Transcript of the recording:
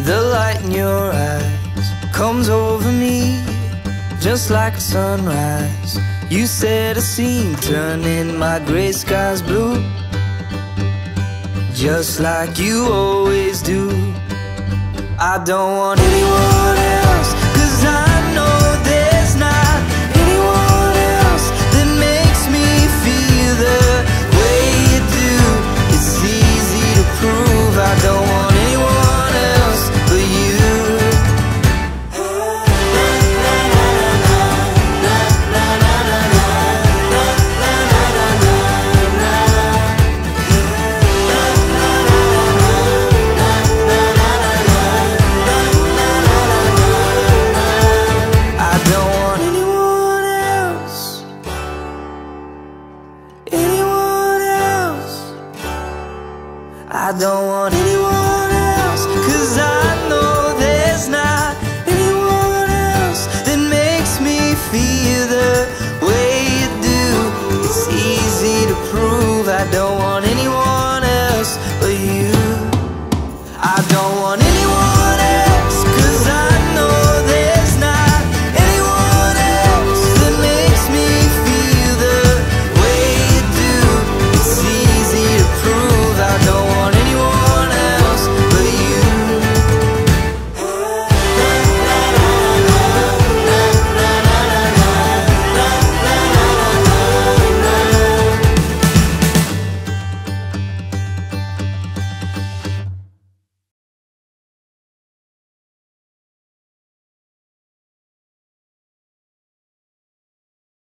The light in your eyes comes over me just like a sunrise. You set a scene, turning my gray skies blue, just like you always do. I don't want anyone else